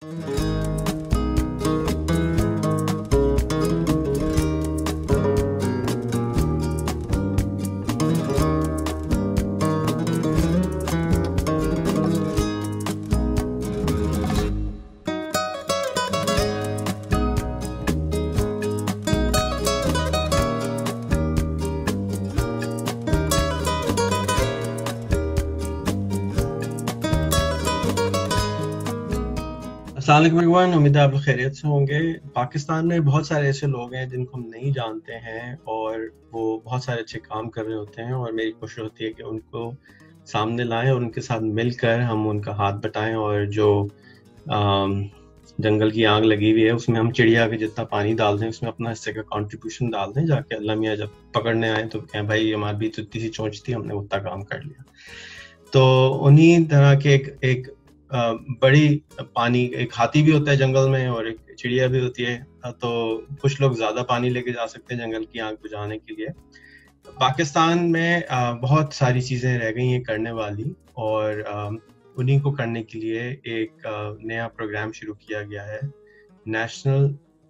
السلام علیکم ایوان، امید ہے آپ لوگ خیریت سے ہوں گے۔ پاکستان میں بہت سارے ایسے لوگ ہیں جن کو ہم نہیں جانتے ہیں اور وہ بہت سارے اچھے کام کر رہے ہوتے ہیں، اور میری کوشش ہوتی ہے کہ ان کو سامنے لائیں اور ان کے ساتھ مل کر ہم ان کا ہاتھ بٹائیں، اور جو جنگل کی آگ لگی ہوئی ہے اس میں ہم چڑیا کے جتنا پانی ڈال دیں، اس میں اپنا حصے کا کنٹریبیوشن ڈال دیں، جا کے اللہ میاں جب پکڑنے آئیں تو کہیں بھائی ہماری بھی تو اتنی سی چونچ تھی، ہم نے اتنا کام کر لیا۔ تو انہی طرح کے ایک بڑی پانی، ایک ہاتھی بھی ہوتا ہے جنگل میں اور ایک چڑیا بھی ہوتی ہے، تو کچھ لوگ زیادہ پانی لے کے جا سکتے ہیں جنگل کی آگ بجھانے کے لیے۔ پاکستان میں بہت ساری چیزیں رہ گئی ہیں کرنے والی، اور انہی کو کرنے کے لیے ایک نیا پروگرام شروع کیا گیا ہے، نیشن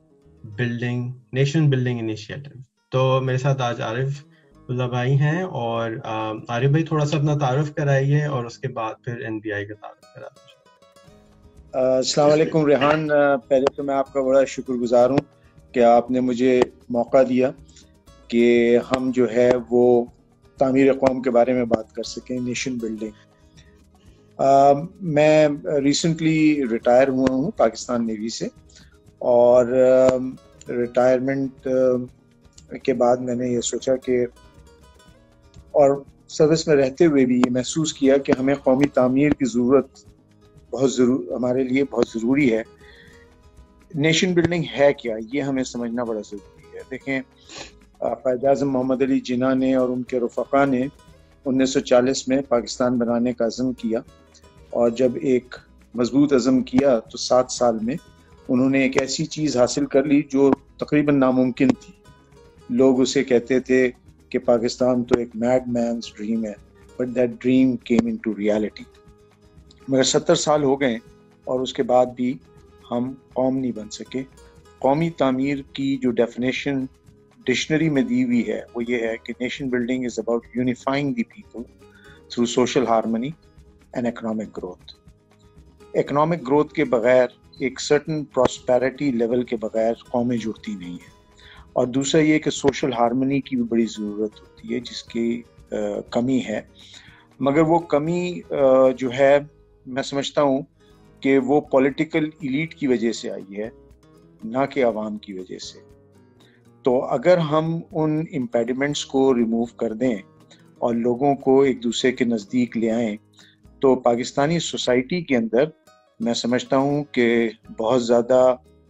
بلڈنگ انیشیٹو۔ تو میرے ساتھ آج عارف اللہ بھائی ہیں، اور عارف بھائی تھوڑا سا اپنا تعارف کرائیے اور اس کے بعد پھر NBI کا تعارف کرا دیجیے۔ السلام علیکم ریحان، پہلے تو میں آپ کا بڑا شکر گزار ہوں کہ آپ نے مجھے موقع دیا کہ ہم جو ہے وہ تعمیر قوم کے بارے میں بات کر سکیں، نیشن بلڈنگ۔ میں ریسنٹلی ریٹائر ہوا ہوں پاکستان نیوی سے، اور ریٹائرمنٹ کے بعد میں نے یہ سوچا کہ، اور سروس میں رہتے ہوئے بھی یہ محسوس کیا کہ ہمیں قومی تعمیر کی ضرورت ہمارے لیے بہت ضروری ہے۔ نیشن بلڈنگ ہے کیا، یہ ہمیں سمجھنا بڑا ضروری ہے۔ دیکھیں، قائد اعظم محمد علی جناح نے اور ان کے رفقا نے 1940 میں پاکستان بنانے کا عزم کیا، اور جب ایک مضبوط عزم کیا تو 7 سال میں انہوں نے ایک ایسی چیز حاصل کر لی جو تقریباً ناممکن تھی۔ لوگ اسے کہتے تھے کہ پاکستان تو ایک میڈ مینز ڈریم ہے، but that dream came into reality. مگر 70 سال ہو گئے اور اس کے بعد بھی ہم قوم نہیں بن سکے۔ قومی تعمیر کی جو ڈیفینیشن ڈکشنری میں دی ہوئی ہے وہ یہ ہے کہ nation building is about unifying the people through social harmony and economic growth. Economic growth کے بغیر، ایک سرٹن پراسپیرٹی لیول کے بغیر قومیں جڑتی نہیں ہیں، اور دوسرا یہ کہ سوشل ہارمنی کی بھی بڑی ضرورت ہوتی ہے جس کی کمی ہے۔ مگر وہ کمی جو ہے، میں سمجھتا ہوں کہ وہ پولیٹیکل ایلیٹ کی وجہ سے آئی ہے، نہ کہ عوام کی وجہ سے۔ تو اگر ہم ان امپیڈیمنٹس کو ریموو کر دیں اور لوگوں کو ایک دوسرے کے نزدیک لے آئیں، تو پاکستانی سوسائٹی کے اندر میں سمجھتا ہوں کہ بہت زیادہ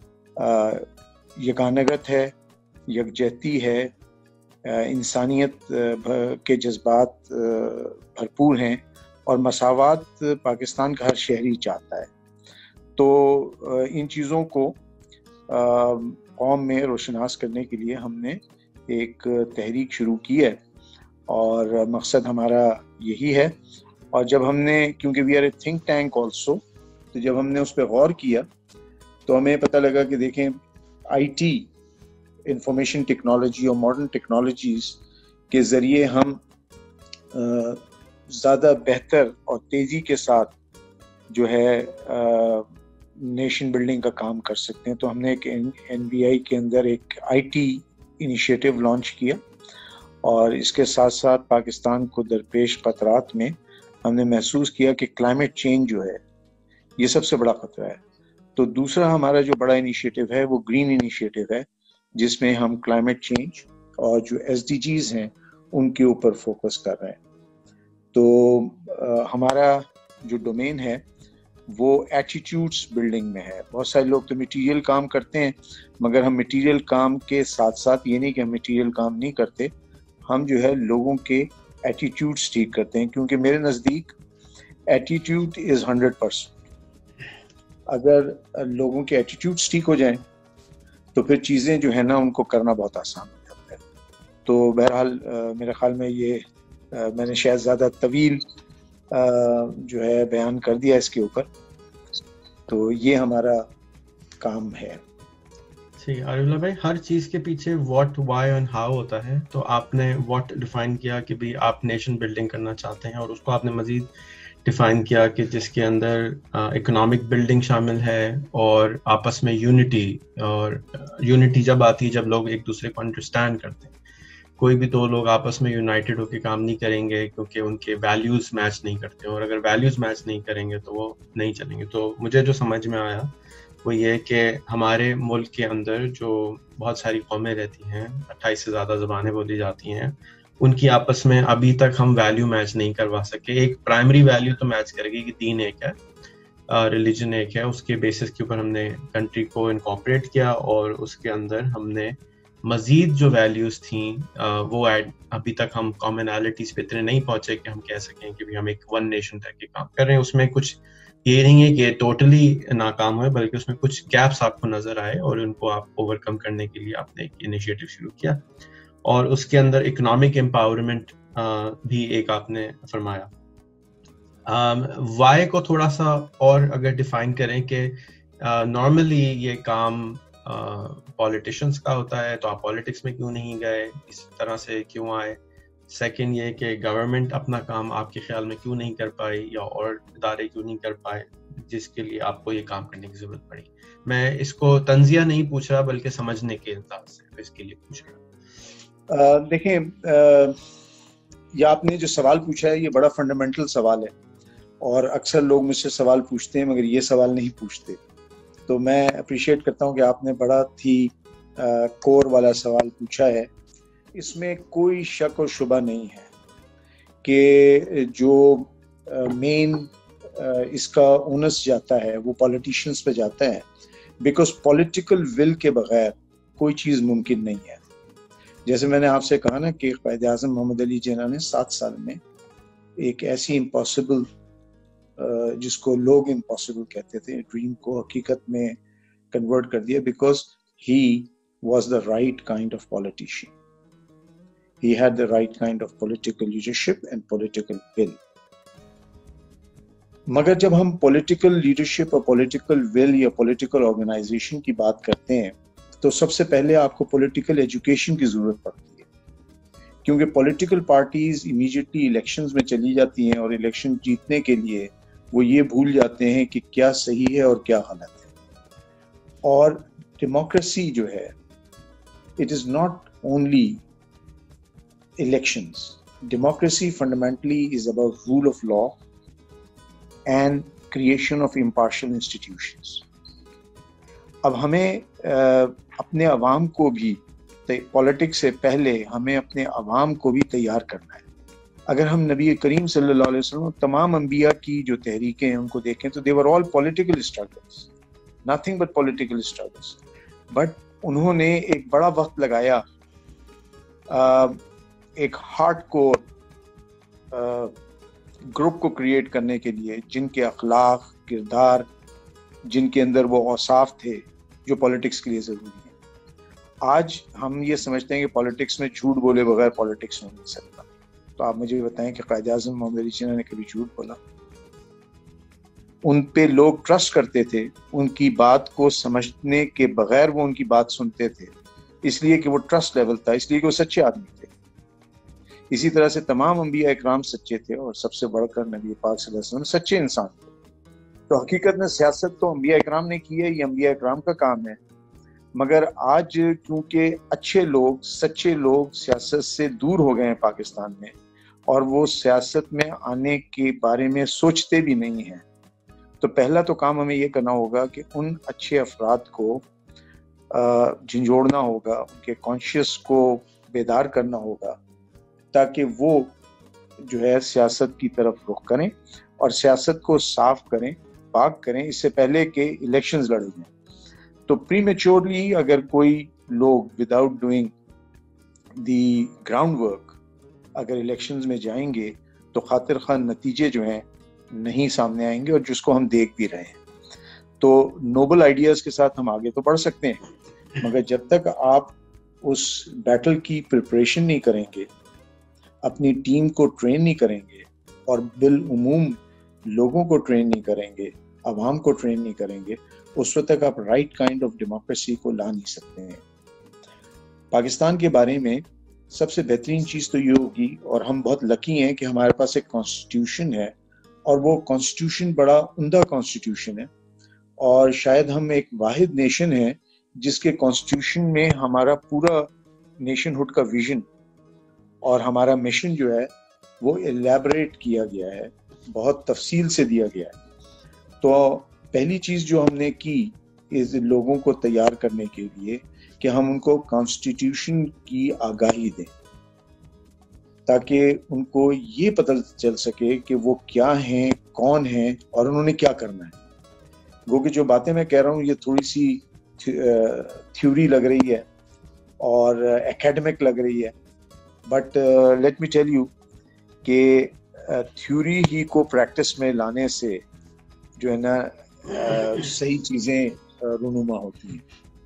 یگانگت ہے، یکجہتی ہے، انسانیت کے جذبات بھرپور ہیں، اور مساوات پاکستان کا ہر شہری چاہتا ہے۔ تو ان چیزوں کو قوم میں روشناس کرنے کے لیے ہم نے ایک تحریک شروع کی ہے، اور مقصد ہمارا یہی ہے۔ اور جب ہم نے، کیونکہ we are a think tank also, تو جب ہم نے اس پہ غور کیا تو ہمیں پتہ لگا کہ دیکھیں، IT، انفارمیشن ٹیکنالوجی اور ماڈرن ٹیکنالوجیز کے ذریعے ہم زیادہ بہتر اور تیزی کے ساتھ جو ہے نیشن بلڈنگ کا کام کر سکتے ہیں۔ تو ہم نے ایک NBI کے اندر ایک IT انیشیٹو لانچ کیا، اور اس کے ساتھ ساتھ پاکستان کو درپیش خطرات میں ہم نے محسوس کیا کہ کلائمیٹ چینج جو ہے یہ سب سے بڑا خطرہ ہے۔ تو دوسرا ہمارا جو بڑا انیشیٹو ہے وہ گرین انیشیٹو ہے، جس میں ہم کلائمیٹ چینج اور جو SDGs ہیں ان کے اوپر فوکس کر رہے ہیں۔ تو ہمارا جو ڈومین ہے وہ ایٹیٹیوڈس بلڈنگ میں ہے۔ بہت سارے لوگ تو مٹیریل کام کرتے ہیں، مگر ہم مٹیریل کام کے ساتھ ساتھ یہ نہیں کہ ہم مٹیریل کام نہیں کرتے، ہم جو ہے لوگوں کے ایٹیٹیوڈس ٹھیک کرتے ہیں، کیونکہ میرے نزدیک ایٹیٹیوڈ از 100%۔ اگر لوگوں کے ایٹیٹیوڈس ٹھیک ہو جائیں تو پھر چیزیں جو ہے نا ان کو کرنا بہت آسان ہو جاتا ہے۔ تو بہرحال میرے خیال میں یہ میں نے شاید زیادہ طویل جو ہے بیان کر دیا اس کے اوپر۔ تو یہ ہمارا کام ہے. ٹھیک ہے عارف اللہ بھائی, ہر چیز کے پیچھے واٹ, وائی اینڈ ہاؤ ہوتا ہے. تو آپ نے واٹ ڈیفائن کیا کہ بھی آپ نیشن بلڈنگ کرنا چاہتے ہیں, اور اس کو آپ نے مزید ڈیفائن کیا کہ جس کے اندر اکنامک بلڈنگ شامل ہے اور آپس میں یونٹی. اور یونٹی جب آتی ہے جب لوگ ایک دوسرے کو انڈرسٹینڈ کرتے ہیں. کوئی بھی دو لوگ آپس میں یونائٹڈ ہو کے کام نہیں کریں گے کیونکہ ان کے ویلیوز میچ نہیں کرتے, اور اگر ویلیوز میچ نہیں کریں گے تو وہ نہیں چلیں گے. تو مجھے جو سمجھ میں آیا وہ یہ کہ ہمارے ملک کے اندر جو بہت ساری قومیں رہتی ہیں, 28 سے زیادہ زبانیں بولی جاتی ہیں, ان کی آپس میں ابھی تک ہم ویلیو میچ نہیں کروا سکے. ایک پرائمری ویلیو تو میچ کرے گی کہ دین ایک ہے, ریلیجن ایک ہے, اس کے بیسس کے اوپر ہم نے کنٹری کو انکارپوریٹ کیا, اور اس کے اندر ہم نے مزید جو ویلیوز تھیں وہ ابھی تک ہم کامنالٹیز پہ اتنے نہیں پہنچے کہ ہم کہہ سکیں کہ بھی ہم ایک ون نیشن تک کے کام کر رہے ہیں. اس میں کچھ یہ نہیں ہے کہ ٹوٹلی ناکام ہوئے, بلکہ اس میں کچھ گیپس آپ کو نظر آئے, اور ان کو آپ اوور کم کرنے کے لیے آپ نے ایک انیشیٹو شروع کیا. اور اس کے اندر اکنامک امپاورمنٹ بھی ایک آپ نے فرمایا. وائی کو تھوڑا سا اور اگر ڈیفائن کریں کہ نارملی یہ کام پولیٹیشینس کا ہوتا ہے, تو آپ پالیٹکس میں کیوں نہیں گئے, اس طرح سے کیوں آئے. سیکنڈ یہ کہ گورنمنٹ اپنا کام آپ کے خیال میں کیوں نہیں کر پائی, یا اور ادارے کیوں نہیں کر پائے جس کے لیے آپ کو یہ کام کرنے کی ضرورت پڑی. میں اس کو تنزیہ نہیں پوچھ رہا بلکہ سمجھنے کے انداز سے اس کے لیے پوچھ رہا. دیکھیں, یہ آپ نے جو سوال پوچھا ہے یہ بڑا فنڈامنٹل سوال ہے, اور اکثر لوگ مجھ سے سوال پوچھتے ہیں مگر یہ سوال نہیں پوچھتے. تو میں اپریشیٹ کرتا ہوں کہ آپ نے بڑا ہی کور والا سوال پوچھا ہے. اس میں کوئی شک اور شبہ نہیں ہے کہ جو مین اس کا اونس جاتا ہے وہ پولیٹیشینس پہ جاتا ہے, بیکاز پولیٹیکل ول کے بغیر کوئی چیز ممکن نہیں ہے. جیسے میں نے آپ سے کہا نا کہ قائد اعظم محمد علی جناح نے 7 سال میں ایک ایسی امپاسبل, جس کو لوگ امپاسبل کہتے تھے, ڈریم کو حقیقت میں کنورٹ کر دیا, because he was the right kind of politician. He had the right kind of political leadership and political will. مگر جب ہم political leadership اور political will یا political organization کی بات کرتے ہیں تو سب سے پہلے آپ کو political education کی ضرورت پڑتی ہے, کیونکہ political parties immediately elections میں چلی جاتی ہیں, اور election جیتنے کے لیے وہ یہ بھول جاتے ہیں کہ کیا صحیح ہے اور کیا غلط ہے. اور democracy جو ہے, it is not only elections. Democracy fundamentally is about rule of law and creation of impartial institutions. اب ہمیں اپنے عوام کو بھی, پولیٹکس سے پہلے ہمیں اپنے عوام کو بھی تیار کرنا ہے. اگر ہم نبی کریم صلی اللہ علیہ وسلم, تمام انبیاء کی جو تحریکیں ہیں ان کو دیکھیں تو they were all political struggles, nothing but political struggles. But انہوں نے ایک بڑا وقت لگایا ایک ہارڈ کور گروپ کو کریٹ کرنے کے لیے, جن کے اخلاق, کردار, جن کے اندر وہ اوصاف تھے جو پولیٹکس کے لیے ضروری ہیں. آج ہم یہ سمجھتے ہیں کہ پولیٹکس میں جھوٹ بولے بغیر پولیٹکس ہو نہیں سکتا. تو آپ مجھے بتائیں کہ قائد اعظم محمد علی جناح نے کبھی جھوٹ بولا؟ ان پہ لوگ ٹرسٹ کرتے تھے, ان کی بات کو سمجھنے کے بغیر وہ ان کی بات سنتے تھے, اس لیے کہ وہ ٹرسٹ لیول تھا, اس لیے کہ وہ سچے آدمی تھے. اسی طرح سے تمام انبیاء اکرام سچے تھے, اور سب سے بڑھ کر نبی پاک صلی اللہ علیہ وسلم سچے انسان تھے. تو حقیقت میں سیاست تو انبیاء اکرام نے کی ہے, یہ انبیاء اکرام کا کام ہے. مگر آج کیونکہ اچھے لوگ, سچے لوگ سیاست سے دور ہو گئے ہیں پاکستان میں, اور وہ سیاست میں آنے کے بارے میں سوچتے بھی نہیں ہیں, تو پہلا تو کام ہمیں یہ کرنا ہوگا کہ ان اچھے افراد کو جھنجھوڑنا ہوگا, ان کے کانشیس کو بیدار کرنا ہوگا, تاکہ وہ جو ہے سیاست کی طرف رخ کریں اور سیاست کو صاف کریں, پاک کریں, اس سے پہلے کہ الیکشنز لڑیں جائیں. تو پری میچورلی اگر کوئی لوگ without doing the ground work اگر الیکشنز میں جائیں گے تو خاطر خواہ نتیجے جو ہیں نہیں سامنے آئیں گے, اور جس کو ہم دیکھ بھی رہے ہیں. تو نوبل آئیڈیاز کے ساتھ ہم آگے تو بڑھ سکتے ہیں, مگر جب تک آپ اس بیٹل کی پریپریشن نہیں کریں گے, اپنی ٹیم کو ٹرین نہیں کریں گے, اور بالعموم لوگوں کو ٹرین نہیں کریں گے, عوام کو ٹرین نہیں کریں گے اس وقت تک آپ رائٹ کائنڈ آف ڈیموکریسی کو لا نہیں سکتے ہیں. پاکستان کے بارے میں سب سے بہترین چیز تو یہ ہوگی, اور ہم بہت لکی ہیں کہ ہمارے پاس ایک کانسٹیٹیوشن ہے, اور وہ کانسٹیٹیوشن بڑا عمدہ کانسٹیٹیوشن ہے, اور شاید ہم ایک واحد نیشن ہے جس کے کانسٹیٹیوشن میں ہمارا پورا نیشن ہوڈ کا ویژن اور ہمارا مشن جو ہے وہ الیبریٹ کیا گیا ہے, بہت تفصیل سے دیا گیا ہے. تو پہلی چیز جو ہم نے کی اس لوگوں کو تیار کرنے کے لیے کہ ہم ان کو کانسٹیٹیوشن کی آگاہی دیں, تاکہ ان کو یہ پتہ چل سکے کہ وہ کیا ہیں, کون ہیں, اور انہوں نے کیا کرنا ہے. وہ کہ جو باتیں میں کہہ رہا ہوں یہ تھوڑی سی تھیوری لگ رہی ہے اور اکیڈمک لگ رہی ہے, but let me tell you کہ تھیوری ہی کو پریکٹس میں لانے سے جو ہے نا صحیح چیزیں رونما ہوتی ہیں.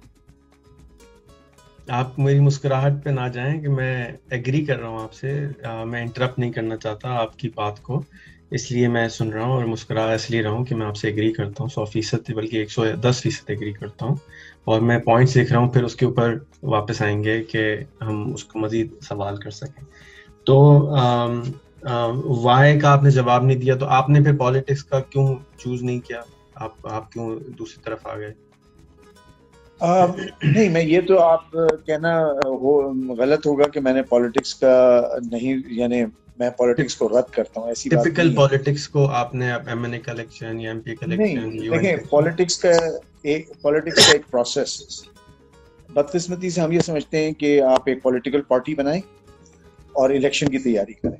آپ میری مسکراہٹ پہ نہ جائیں کہ میں ایگری کر رہا ہوں آپ سے, میں انٹرپٹ نہیں کرنا چاہتا آپ کی بات کو, اس لیے میں سن رہا ہوں اور مسکرا اس لیے رہا ہوں کہ میں آپ سے ایگری کرتا ہوں 100%, بلکہ 110% ایگری کرتا ہوں, اور میں پوائنٹس لکھ رہا ہوں, پھر اس کے اوپر واپس آئیں گے کہ ہم اس کو مزید سوال کر سکیں. تو وائی کا آپ نے جواب نہیں دیا, تو آپ نے پھر پالیٹکس کا کیوں چوز نہیں کیا, آپ کیوں دوسری طرف آ گئے؟ نہیں, میں یہ تو آپ کہنا غلط ہوگا کہ میں نے پالیٹکس کا نہیں, یعنی میں پالیٹکس کو رد کرتا ہوں, ایسی بات ٹپیکل نہیں ہے. پالیٹکس کو آپ نے ایم این اے کا الیکشن یا ایم پی کا الیکشن, نہیں, دیکھیں پالیٹکس کا ایک پروسیس, بدقسمتی سے ہم یہ سمجھتے ہیں کہ آپ ایک پولیٹیکل پارٹی بنائیں اور الیکشن کی تیاری کریں.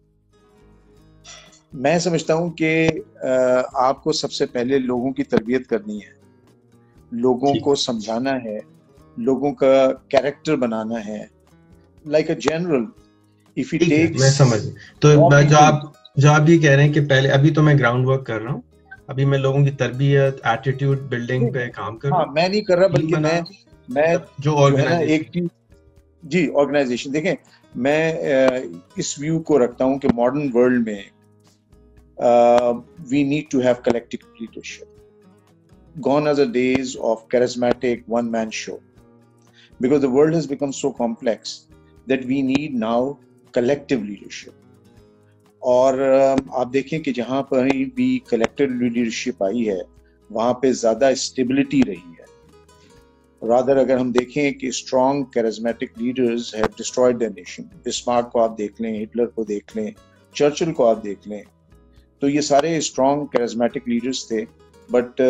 میں سمجھتا ہوں کہ آپ کو سب سے پہلے لوگوں کی تربیت کرنی ہے, لوگوں کو سمجھانا ہے, لوگوں کا کیریکٹر بنانا ہے, like a general if it takes. میں سمجھ, تو جو آپ یہ کہہ رہے ہیں کہ پہلے, ابھی تو میں گراؤنڈ ورک کر رہا ہوں, ابھی میں لوگوں کی تربیت, ایٹیٹیوڈ بلڈنگ پہ کام کر رہا ہوں. ہاں, میں نہیں کر رہا, بلکہ میں جو ہے نا ایک چیز, جی آرگنائزیشن, دیکھیں میں اس ویو کو رکھتا ہوں کہ ماڈرن ورلڈ میں we need to have collective leadership. Gone are the days of charismatic one-man show, because the world has become so complex that we need now collective leadership. اور آپ دیکھیں کہ جہاں پر بھی collective leadership آئی ہے وہاں پہ زیادہ stability رہی ہے. rather اگر ہم دیکھیں کہ strong charismatic leaders have destroyed their nation. Bismarck کو آپ دیکھ لیں, ہٹلر کو دیکھ لیں, چرچل کو آپ دیکھ لیں, تو یہ سارے اسٹرانگ کیرزمیٹک لیڈرز تھے, but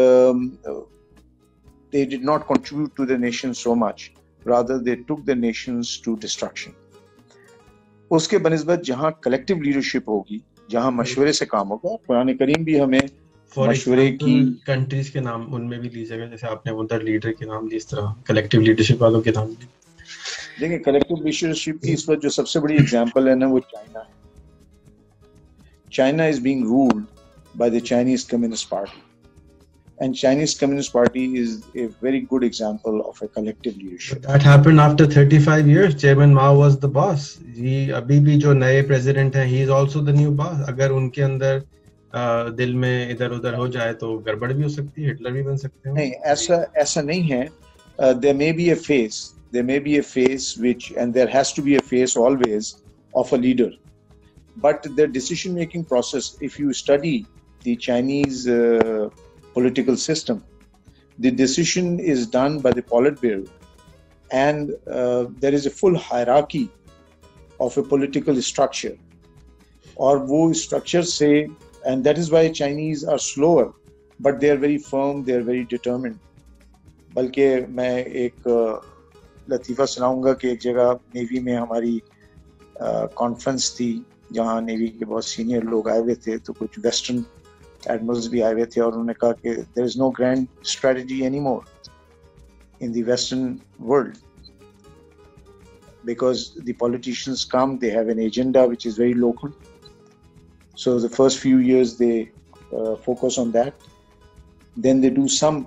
they did not contribute to the nation so much, rather they took the nations to destruction. اس کے بنسبت جہاں کلیکٹیو لیڈرشپ ہوگی, جہاں مشورے سے کام ہوگا, قرآن کریم بھی ہمیں مشورے کی کنٹریز کے نام ان میں بھی لیجیے گا, جیسے آپ نے ادھر لیڈر کے نام لیے, اس طرح کلیکٹیو لیڈرشپ والوں کے نام لیے. دیکھیں کلیکٹیو لیڈرشپ کی اس وقت جو سب سے بڑی ایگزامپل ہے نا وہ چائنا ہے. China is being ruled by the Chinese Communist Party, and Chinese Communist Party is a very good example of a collective leadership. But that happened after 35 years. Chairman Mao was the boss. ابھی بھی جو نئے president ہیں, he is also the new boss. اگر ان کے اندر دل میں ادھر ادھر ہو جائے تو گڑبڑ بھی ہو سکتی ہے, ہٹلر بھی بن سکتے ہیں. نہیں, ایسا نہیں ہے. There may be a phase which, and there has to be a phase always of a leader. But the decision-making process, if you study the Chinese political system, the decision is done by the Politburo, and there is a full hierarchy of a political structure. Or wo structure say, and that is why Chinese are slower, but they are very firm, they are very determined. بلکہ میں ایک لطیفہ سناؤں گا کہ ایک جگہ navy میں ہماری کانفرنس تھی جہاں نیوی کے بہت سینئر لوگ آئے ہوئے تھے, تو کچھ ویسٹرن ایڈمرلز بھی آئے ہوئے تھے, اور انہوں نے کہا کہ there is no grand strategy anymore in the western world, because the politicians come, they have an agenda which is very local. So the first few years they focus on that, then they do some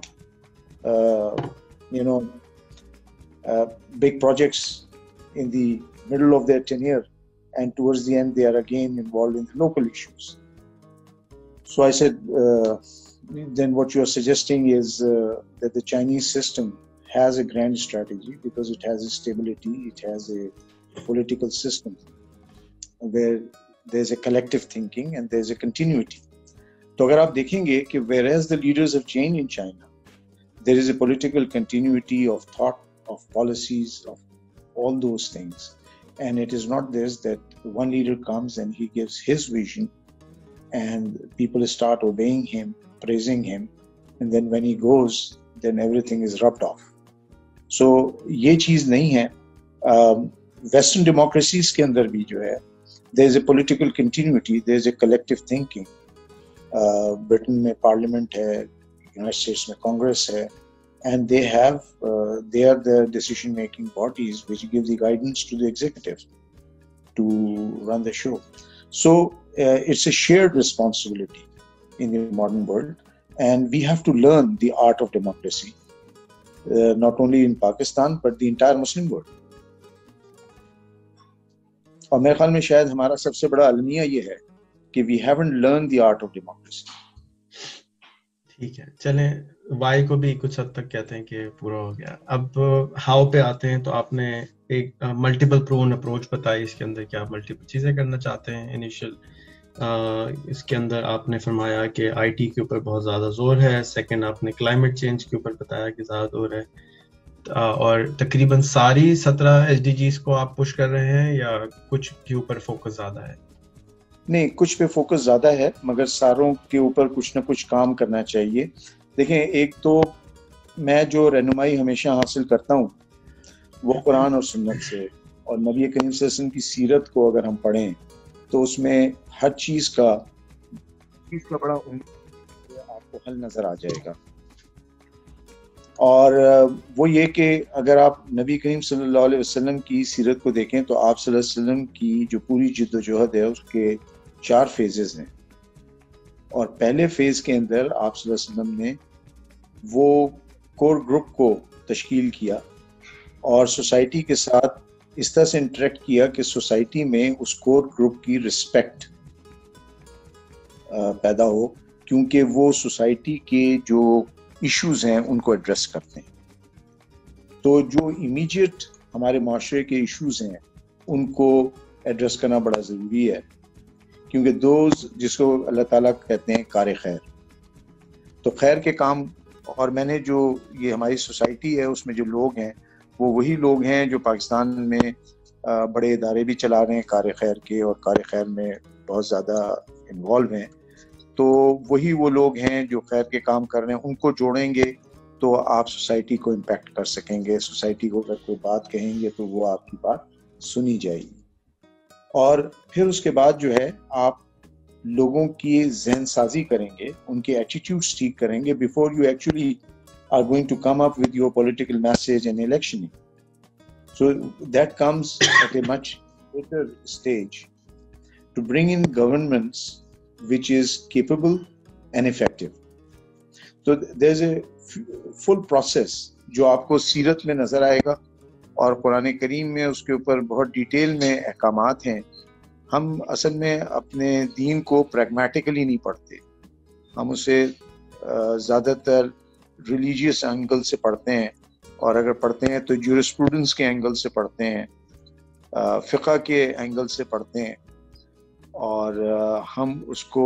big projects in the middle of their tenure, and towards the end they are again involved in the local issues. So I said, then what you're suggesting is that the Chinese system has a grand strategy because it has a stability, it has a political system where there's a collective thinking and there's a continuity. तो अगर आप देखेंगे कि whereas the leaders have changed in China, there is a political continuity of thought, of policies, of all those things. And it is not this that one leader comes and he gives his vision and people start obeying him, praising him, and then when he goes, then everything is rubbed off. So ये चीज़ नहीं है. Western democracies के अंदर भी जो है, there is a political continuity, there is a collective thinking. Britain में parliament है, United States में Congress है, and they are the decision-making bodies which give the guidance to the executive to run the show. So it's a shared responsibility in the modern world, and we have to learn the art of democracy, not only in Pakistan but the entire Muslim world. और मेरे ख्याल में शायद हमारा सबसे बड़ा अलमिया ये है कि we haven't learned the art of democracy. ठीक है, चलें वाई को भी कुछ हद तक कहते हैं कि पूरा हो गया. अब हाउ पे आते हैं. तो आपने एक मल्टीपल प्रोन अप्रोच बताई, इसके अंदर क्या आप मल्टीपल चीजें करना चाहते हैं. इनिशियल इसके अंदर आपने फरमाया कि आईटी के ऊपर बहुत ज़्यादा जोर है. सेकंड आपने क्लाइमेट चेंज के ऊपर बताया कि ज़्यादा जोर है. और तकरीबन सारी 17 एसडीजीज को आप पुश कर रहे हैं या कुछ के ऊपर फोकस ज़्यादा है? नहीं, कुछ पे फोकस ज़्यादा है, मगर सारों के ऊपर कुछ ना कुछ काम करना चाहिए. देखें, एक तो मैं जो रहनुमाई हमेशा हासिल करता हूँ वो कुरान और सुन्नत से, और नबी करीम सल्लल्लाहु अलैहि वसल्लम की सीरत को अगर हम पढ़ें तो उसमें हर चीज़ का बड़ा आपको हल नज़र आ जाएगा. और वो ये कि अगर आप नबी करीम सल्लल्लाहु अलैहि वसल्लम की सीरत को देखें तो आप सल्लल्लाहु अलैहि वसल्लम की जो पूरी जिद्दोजहद है उसके 4 फेजेस हैं. और पहले फेज के अंदर आप सल्लल्लाहु अलैहि वसल्लम ने वो कोर ग्रुप को तश्कील किया और सोसाइटी के साथ इस तरह से इंटरेक्ट किया कि सोसाइटी में उस कोर ग्रुप की रिस्पेक्ट पैदा हो, क्योंकि वो सोसाइटी के जो इश्यूज हैं उनको एड्रेस करते हैं. तो जो इमीडिएट हमारे माशरे के इश्यूज हैं उनको एड्रेस करना बड़ा ज़रूरी है, क्योंकि दोज जिसको अल्लाह ताला कहते हैं कार खैर, तो खैर के काम. और मैंने जो ये हमारी सोसाइटी है उसमें जो लोग हैं वो वही लोग हैं जो पाकिस्तान में बड़े इदारे भी चला रहे हैं कार खैर के, और कार खैर में बहुत ज़्यादा इन्वॉल्व हैं. तो वही वो लोग हैं जो खैर के काम कर रहे हैं. उनको जोड़ेंगे तो आप सोसाइटी को इम्पैक्ट कर सकेंगे. सोसाइटी को अगर कोई बात कहेंगे तो वो आपकी बात सुनी जाएगी. और फिर उसके बाद जो है आप लोगों की जहन साजी करेंगे, उनके एटीट्यूड्स ठीक करेंगे before you actually are going to come up with your political message and electioning. So that comes at a much later stage to bring in governments which is capable and effective. So there's a full process जो आपको सीरत में नजर आएगा और कुरान करीम में उसके ऊपर बहुत डिटेल में अहकामात हैं. हम असल में अपने दीन को प्रैग्मेटिकली नहीं पढ़ते, हम उसे ज़्यादातर रिलीजियस एंगल से पढ़ते हैं, और अगर पढ़ते हैं तो ज्यूरिस्प्रूडेंस के एंगल से पढ़ते हैं, फ़िक़्ह के एंगल से पढ़ते हैं, और हम उसको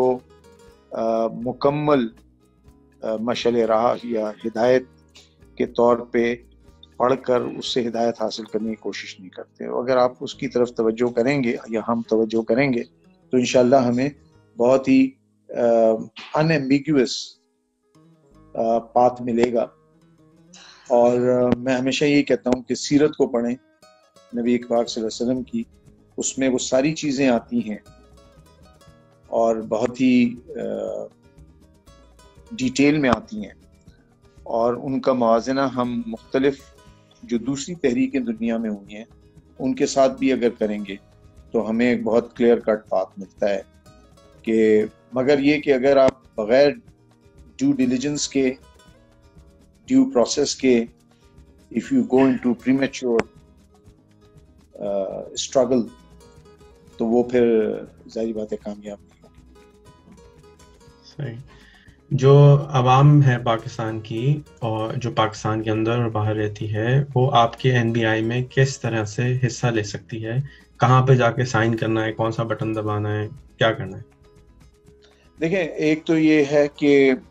मुकम्मल मशअल राह या हिदायत के तौर पे पढ़कर उससे हिदायत हासिल करने की कोशिश नहीं करते. अगर आप उसकी तरफ तवज्जो करेंगे या हम तवज्जो करेंगे तो इंशाल्लाह हमें बहुत ही अनएम्बिग्युअस पाथ मिलेगा. और मैं हमेशा यही कहता हूँ कि सीरत को पढ़ें नबी पाक सल्लल्लाहु अलैहि वसल्लम की, उसमें वो सारी चीज़ें आती हैं और बहुत ही डिटेल में आती हैं, और उनका मवाज़ना हम मुख्तलिफ जो दूसरी तहरीकें दुनिया में हुई हैं उनके साथ भी अगर करेंगे तो हमें एक बहुत क्लियर कट पाथ मिलता है. कि मगर ये कि अगर आप बग़ैर ड्यू डिलिजेंस के, ड्यू प्रोसेस के, if you go into premature struggle तो वो फिर ज़ाहिर बात है कामयाब नहीं होगी. सही. جو عوام ہے پاکستان کی اور جو پاکستان کے اندر اور باہر رہتی ہے وہ آپ کے NBI میں کس طرح سے حصہ لے سکتی ہے؟ کہاں پہ جا کے سائن کرنا ہے، کون سا بٹن دبانا ہے، کیا کرنا ہے؟ دیکھیں، ایک تو یہ ہے کہ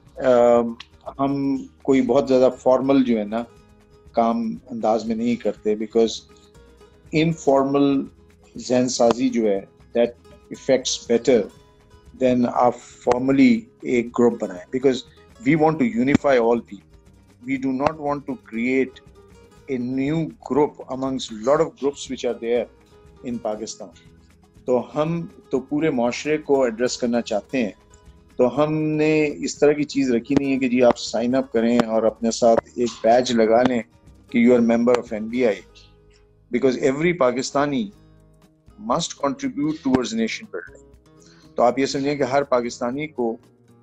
ہم کوئی بہت زیادہ فارمل جو ہے نا کام انداز میں نہیں کرتے، بیکاز انفارمل ذہن سازی جو ہے دیٹ افیکٹس بیٹر دین آپ فارملی ایک گروپ بنائیں، because we want to unify all people, we do not want to create a new group amongst lot of groups which are there in Pakistan. تو ہم تو پورے معاشرے کو ایڈریس کرنا چاہتے ہیں، تو ہم نے اس طرح کی چیز رکھی نہیں ہے کہ جی آپ سائن اپ کریں اور اپنے ساتھ ایک بیج لگا لیں کہ you are member of NBI، because every Pakistani must contribute towards nation building. تو آپ یہ سمجھیں کہ ہر پاکستانی کو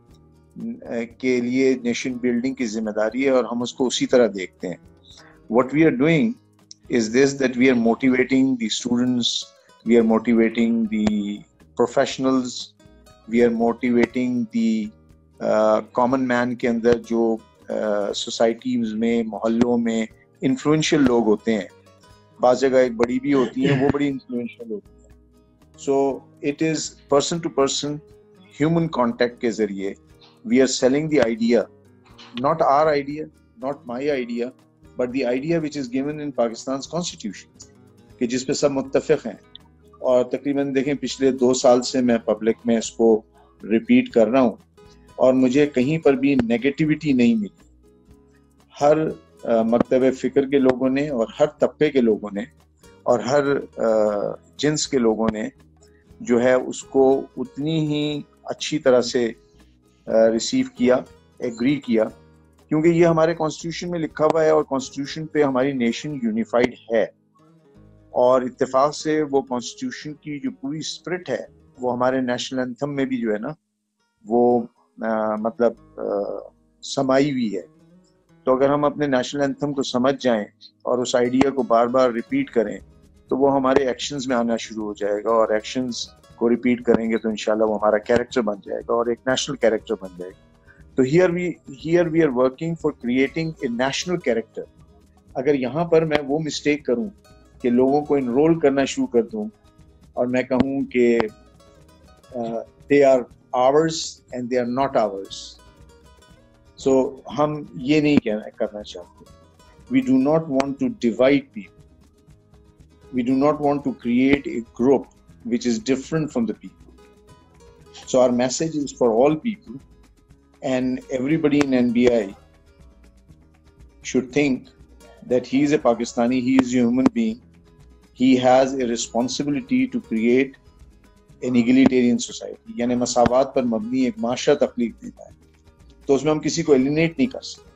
کے لیے نیشن بلڈنگ کی ذمہ داری ہے اور ہم اس کو اسی طرح دیکھتے ہیں. What we are doing is this, that we are motivating the students, we are motivating the professionals, we are motivating the common man کے اندر جو societies میں، محلوں میں influential لوگ ہوتے ہیں. بعض جگہ ایک بڑی بھی ہوتی ہیں، وہ بڑی influential ہوتی ہیں. So it is person to person human contact کے ذریعے we are selling the idea, not our idea, not my idea, but the idea which is given in Pakistan's constitution, کہ جس پہ سب متفق ہیں. اور تقریباً دیکھیں پچھلے 2 سال سے میں پبلک میں اس کو ریپیٹ کر رہا ہوں اور مجھے کہیں پر بھی نیگیٹیوٹی نہیں ملی. ہر مکتب فکر کے لوگوں نے اور ہر طبقے کے لوگوں نے اور ہر جنس کے لوگوں نے جو ہے اس کو اتنی ہی اچھی طرح سے ریسیو کیا، ایگری کیا، کیونکہ یہ ہمارے کانسٹیٹیوشن میں لکھا ہوا ہے اور کانسٹیٹیوشن پہ ہماری نیشن یونیفائڈ ہے. اور اتفاق سے وہ کانسٹیٹیوشن کی جو پوری اسپرٹ ہے وہ ہمارے نیشنل اینتھم میں بھی جو ہے نا وہ مطلب سمائی ہوئی ہے. تو اگر ہم اپنے نیشنل اینتھم کو سمجھ جائیں اور اس آئیڈیا کو بار بار ریپیٹ کریں تو وہ ہمارے ایکشنز میں آنا شروع ہو جائے گا، اور ایکشنز کو ریپیٹ کریں گے تو انشاءاللہ وہ ہمارا کیریکٹر بن جائے گا اور ایک نیشنل کیریکٹر بن جائے گا. تو here we are working for creating a national character. اگر یہاں پر میں وہ مسٹیک کروں کہ لوگوں کو انرول کرنا شروع کر دوں اور میں کہوں کہ they are ours and they are not ours, so ہم یہ نہیں کرنا چاہتے. We do not want to divide people. We do not want to create a group which is different from the people. So our message is for all people. And everybody in NBI should think that he is a Pakistani, he is a human being, he has a responsibility to create an egalitarian society. یعنی مساوات پر مبنی ایک معاشرہ تخلیق دیتا ہے، تو اس میں ہم کسی کو ایلینیٹ نہیں کر سکتے.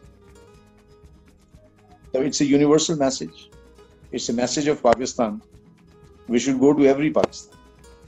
So it's a universal message. It's a message of Pakistan. We should go to every Pakistan.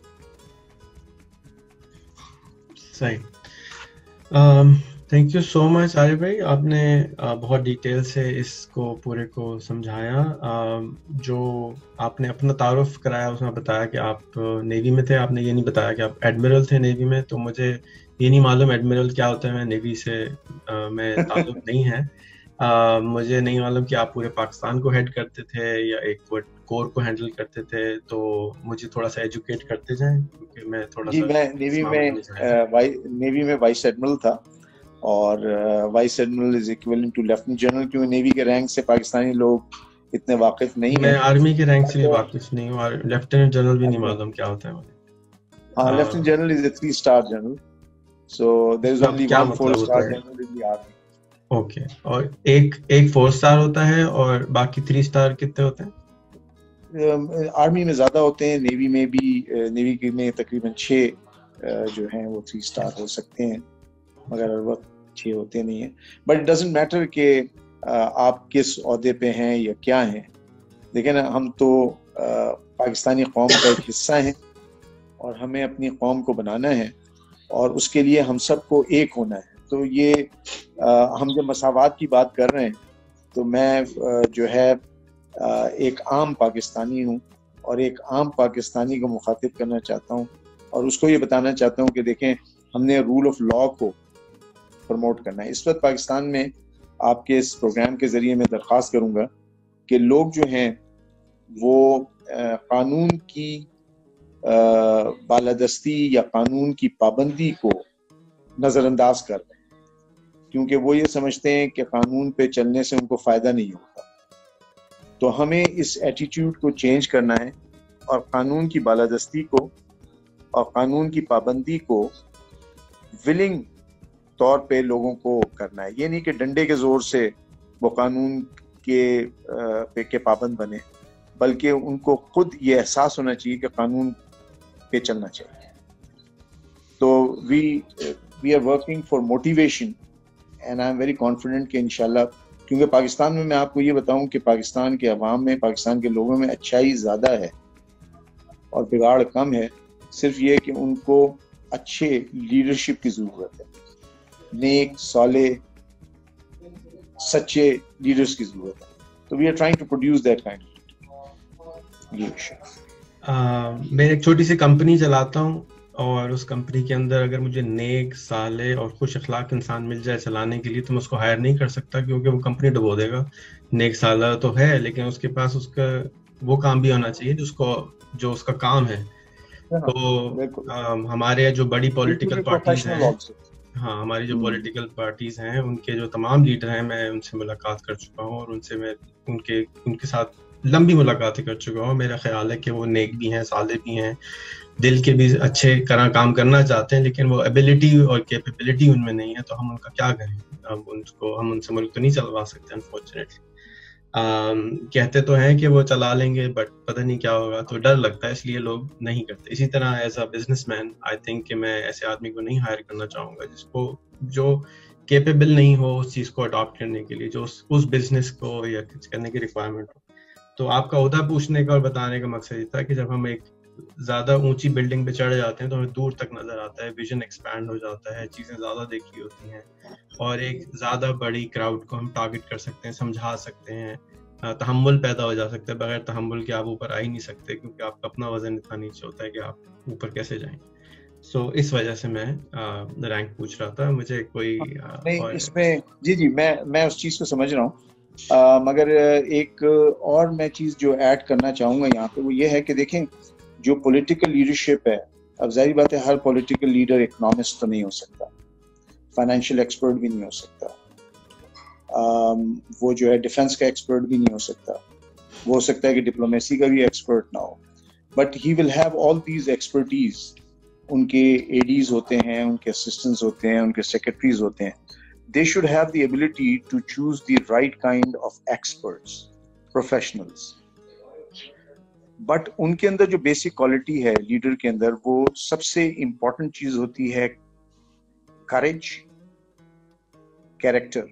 صحیح. Thank you so much Arif بھائی، آپ نے بہت ڈیٹیل سے اس کو پورے کو سمجھایا. جو آپ نے اپنا تعارف کرایا اس میں بتایا کہ آپ نیوی میں تھے، آپ نے یہ نہیں بتایا کہ آپ ایڈمرل تھے نیوی میں. تو مجھے یہ نہیں معلوم ایڈمرل کیا ہوتا ہے، میں نیوی سے میں تعلق نہیں ہے. مجھے نہیں معلوم کہ آپ پورے پاکستان کو ہیڈ کرتے تھے یا ایک کور کو ہینڈل کرتے تھے. تو مجھے تھوڑا سا ایجوکیٹ کرتے جائیں کیونکہ میں تھوڑا سا میں نیوی میں وائس ایڈمرل تھا، اور vice admiral is equivalent to lieutenant general, کیونکہ نیوی کے رینک سے پاکستانی لوگ اتنے واقف نہیں ہیں. میں آرمی کے رینک سے بھی واقف نہیں ہوں اور لیفٹیننٹ جنرل بھی نہیں معلوم کیا ہوتا ہے مجھے. ہاں، lieutenant general is a 3-star general, so there is only 1 4-star general in the army. Okay, اور ایک 4 star ہوتا ہے اور باقی 3 star کتنے ہوتے ہیں؟ آرمی میں زیادہ ہوتے ہیں، نیوی میں بھی، نیوی میں تقریباً 6 جو ہیں وہ 3 star ہو سکتے ہیں، مگر ہر وقت 6 ہوتے نہیں ہیں. بٹ اٹ ڈزنٹ میٹر کہ آپ کس عہدے پہ ہیں یا کیا ہیں. دیکھیں نا، ہم تو پاکستانی قوم کا ایک حصہ ہیں اور ہمیں اپنی قوم کو بنانا ہے، اور اس کے لیے ہم سب کو ایک ہونا ہے. تو یہ ہم جب مساوات کی بات کر رہے ہیں تو میں جو ہے ایک عام پاکستانی ہوں اور ایک عام پاکستانی کو مخاطب کرنا چاہتا ہوں اور اس کو یہ بتانا چاہتا ہوں کہ دیکھیں، ہم نے رول آف لا کو پروموٹ کرنا ہے. اس وقت پاکستان میں آپ کے اس پروگرام کے ذریعے میں درخواست کروں گا کہ لوگ جو ہیں وہ قانون کی بالادستی یا قانون کی پابندی کو نظر انداز کر رہے ہیں، کیونکہ وہ یہ سمجھتے ہیں کہ قانون پہ چلنے سے ان کو فائدہ نہیں ہوتا. تو ہمیں اس ایٹیٹیوڈ کو چینج کرنا ہے اور قانون کی بالادستی کو اور قانون کی پابندی کو ولنگ طور پہ لوگوں کو کرنا ہے. یہ نہیں کہ ڈنڈے کے زور سے وہ قانون کے پابند بنے، بلکہ ان کو خود یہ احساس ہونا چاہیے کہ قانون پہ چلنا چاہیے. تو we are working for motivation and I am very confident کہ انشاءاللہ، کیونکہ پاکستان میں آپ کو یہ بتاؤں کہ پاکستان کے عوام میں، پاکستان کے لوگوں میں اچھائی زیادہ ہے اور بگاڑ کم ہے. صرف یہ کہ ان کو اچھے لیڈرشپ کی ضرورت ہے، نیک صالح سچے لیڈرز کی ضرورت ہے. تو we are trying to produce that kind. میں ایک چھوٹی سی کمپنی چلاتا ہوں، اور اس کمپنی کے اندر اگر مجھے نیک صالح اور خوش اخلاق انسان مل جائے چلانے کے لیے تو میں اس کو ہائر نہیں کر سکتا، کیونکہ وہ کمپنی ڈبو دے گا. نیک صالح تو ہے لیکن اس کے پاس اس کا وہ کام بھی ہونا چاہیے جو اس کا کام ہے. تو ہمارے جو بڑی پولیٹیکل پارٹیز ہیں، ہماری جو پولیٹیکل پارٹیز ہیں، ان کے جو تمام لیڈر ہیں، میں ان سے ملاقات کر چکا ہوں اور ان سے میں ان کے ساتھ لمبی ملاقاتیں کر چکا ہوں. میرا خیال ہے کہ وہ نیک بھی ہیں، صالح بھی ہیں، دل کے بھی اچھے کام کرنا چاہتے ہیں، لیکن وہ ایبلٹی اور کیپیبلٹی ان میں نہیں ہے. تو ہم ان کا کیا کریں؟ ہم ان سے ملک تو نہیں چلوا سکتے انفارچونیٹلی. کہتے تو ہیں کہ وہ چلا لیں گے، بٹ پتہ نہیں کیا ہوگا. تو ڈر لگتا ہے، اس لیے لوگ نہیں کرتے. اسی طرح as a businessman I think کہ میں ایسے آدمی کو نہیں ہائر کرنا چاہوں گا جو کیپیبل نہیں ہو اس چیز کو اڈاپٹ کرنے کے لیے، جو اس بزنس کو یا کچھ کرنے کی ریکوائرمنٹ ہو. تو آپ کا عہدہ پوچھنے کا اور بتانے کا مقصد یہ تھا کہ جب ہم ایک زیادہ اونچی بلڈنگ پہ چڑھ جاتے ہیں تو ہمیں دور تک نظر آتا ہے، ویژن ایکسپینڈ ہو جاتا ہے، چیزیں زیادہ دیکھی ہوتی ہیں، اور ایک زیادہ بڑی کراؤڈ کو ہم ٹارگٹ کر سکتے ہیں، سمجھا سکتے ہیں، تحمل پیدا ہو جا سکتا ہے. بغیر تحمل کے آپ اوپر آ ہی نہیں سکتے، کیونکہ آپ کا اپنا وزن اتنا نیچے ہوتا ہے کہ آپ اوپر کیسے جائیں. سو اس وجہ سے میں رینک پوچھ رہا تھا. مجھے کوئی نہیں اس میں جی میں اس چیز کو سمجھ رہا ہوں، مگر ایک اور میں چیز جو ایڈ کرنا چاہوں گا یہاں پہ وہ یہ ہے کہ دیکھیں جو پولیٹیکل لیڈرشپ ہے، اب ظاہری بات ہے ہر پولیٹیکل لیڈر اکنامسٹ تو نہیں ہو سکتا، فائنینشیل ایکسپرٹ بھی نہیں ہو سکتا، وہ جو ہے ڈیفنس کا ایکسپرٹ بھی نہیں ہو سکتا، وہ ہو سکتا ہے کہ ڈپلومیسی کا بھی ایکسپرٹ نہ ہو، but he will have all these expertise. ان کے ایڈیز ہوتے ہیں، ان کے اسسٹنٹس ہوتے ہیں، ان کے سیکرٹریز ہوتے ہیں. They should have the ability to choose the right kind of experts, professionals. But ان کے اندر جو بیسک کوالٹی ہے لیڈر کے اندر، وہ سب سے امپورٹنٹ چیز ہوتی ہے courage, character.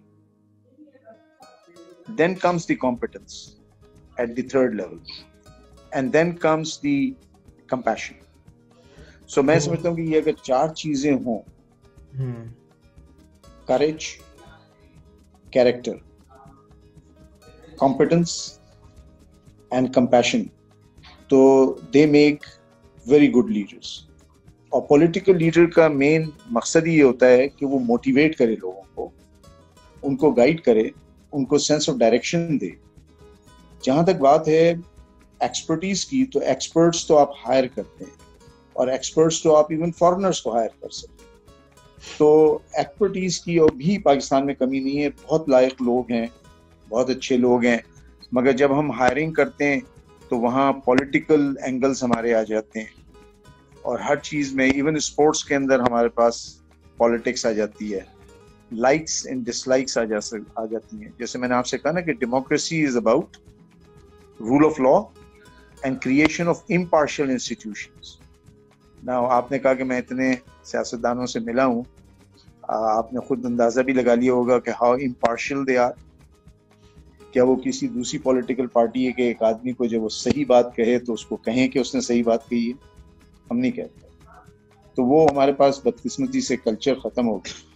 Then comes the competence at the third level. And then comes the compassion. So میں سمجھتا ہوں کہ یہ اگر چار چیزیں ہوں، courage, character, competence and compassion, تو they make very good leaders. اور political leader کا main مقصد یہ ہوتا ہے کہ وہ موٹیویٹ کرے لوگوں کو، ان کو گائیڈ کرے، ان کو sense of direction دے. جہاں تک بات ہے ایکسپرٹیز کی، تو ایکسپرٹس تو آپ ہائر کرتے ہیں، اور ایکسپرٹس تو آپ ایون فارنرس کو ہائر کر سکتے ہیں. تو ایکسپرٹیز کی اور بھی پاکستان میں کمی نہیں ہے، بہت لائق لوگ ہیں، بہت اچھے لوگ ہیں، مگر جب ہم ہائرنگ کرتے ہیں تو وہاں پولیٹیکل اینگلز ہمارے آ جاتے ہیں، اور ہر چیز میں ایون اسپورٹس کے اندر ہمارے پاس پالیٹکس آ جاتی ہے، لائکس اینڈ ڈس لائکس آ جاتی ہیں. جیسے میں نے آپ سے کہا نا کہ democracy is about rule of law and creation of impartial institutions. نا آپ نے کہا کہ میں اتنے سیاستدانوں سے ملا ہوں، آپ نے خود اندازہ بھی لگا لیا ہوگا کہ ہاؤ امپارشل دے آر. کیا وہ کسی دوسری پولیٹیکل پارٹی ہے کہ ایک آدمی کو جب وہ صحیح بات کہے تو اس کو کہیں کہ اس نے صحیح بات کہی ہے؟ ہم نہیں کہتے. تو وہ ہمارے پاس بدقسمتی سے کلچر ختم ہو گیا.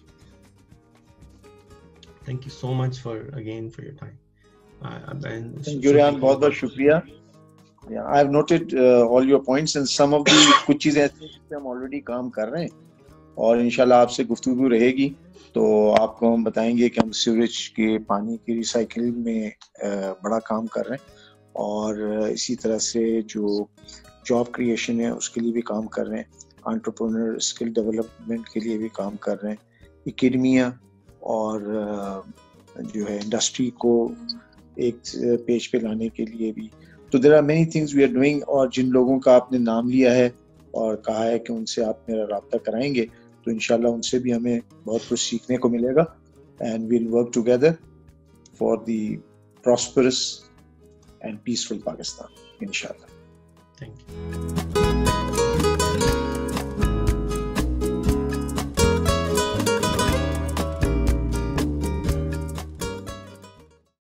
Thank you so much for your time. Rehan بہت بہت شکریہ. I have noted all your points and some of the کچھ چیزیں ایسی ہیں جس پہ ہم already کام کر رہے ہیں، اور انشاءاللہ آپ سے گفتگو رہے گی. تو آپ کو ہم بتائیں گے کہ ہم سیوریج کے پانی کی ریسائکلنگ میں بڑا کام کر رہے ہیں، اور اسی طرح سے جو جاب کریشن ہے اس کے لیے بھی کام کر رہے ہیں، انٹرپرونر اسکل ڈیولپمنٹ کے لیے بھی کام کر رہے ہیں، اکیڈمیا اور جو ہے انڈسٹری کو ایک پیج پہ لانے کے لیے بھی. تو there are many things we are doing, اور جن لوگوں کا آپ نے نام لیا ہے اور کہا ہے کہ ان سے آپ میرا رابطہ کرائیں گے تو انشاءاللہ ان سے بھی ہمیں بہت کچھ سیکھنے کو ملے گا. And we'll work together for the prosperous and peaceful Pakistan انشاءاللہ. Thank you.